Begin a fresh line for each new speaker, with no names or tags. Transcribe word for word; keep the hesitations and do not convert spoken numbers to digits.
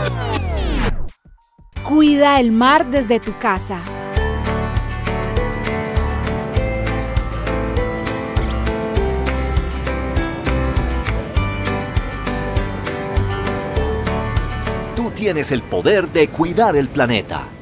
Cuida el mar desde tu casa.
Tú tienes el poder de cuidar el planeta.